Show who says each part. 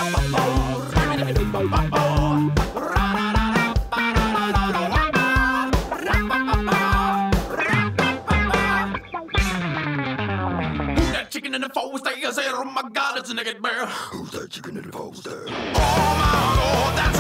Speaker 1: Chicken in the forest there, I said, oh my God, it's a naked bear.
Speaker 2: Who's that chicken in the post there?
Speaker 1: Oh my God,